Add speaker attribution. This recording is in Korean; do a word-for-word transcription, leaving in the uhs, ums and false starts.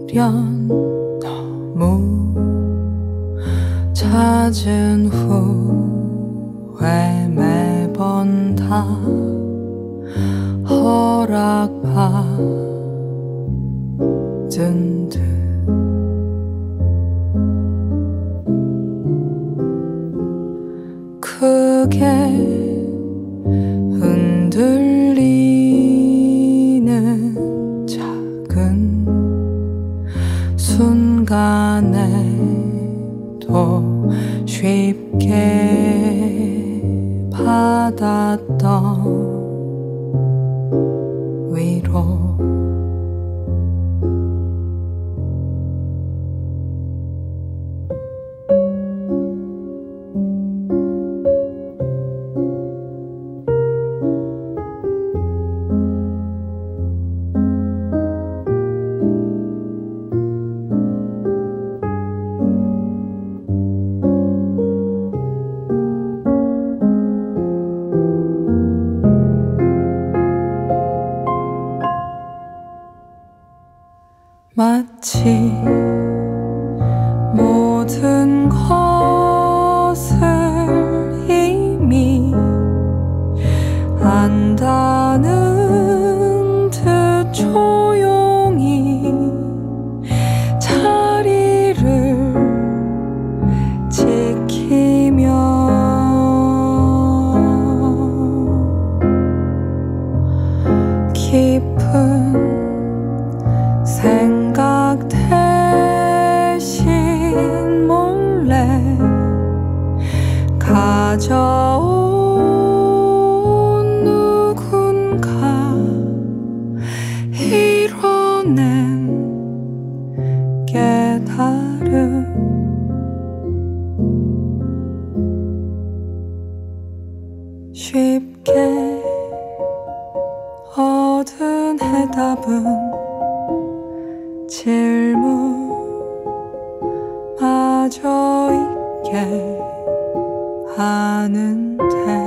Speaker 1: 미련 너무 잦은 후에 매번 다 허락받은 듯 크게 흔들리는 작은 순간에도 쉽게 받았던 위로 마치 모든 것을 이미 안다는 듯 조용히 자리를 지키며 깊은 생각 대신 몰래 가져온 누군가 이뤄낸 깨달음 쉽게 얻은 해답은 질문마저 있게 하는데